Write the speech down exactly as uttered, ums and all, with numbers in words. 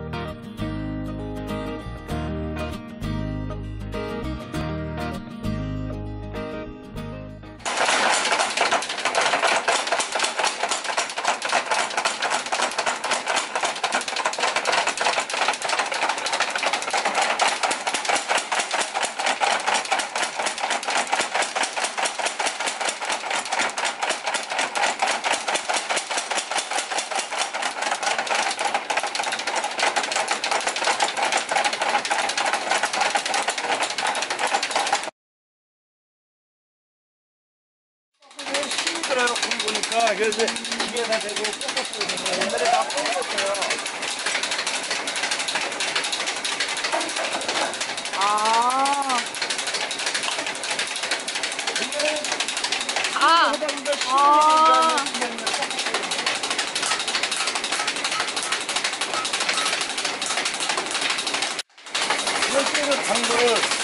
힘들어요, 공 보니까. 그래서 기계에다 대고 꺾었어야 되는 옛날에 다 꺾었어요. 아. 아. 아. 이런 식으로 당도를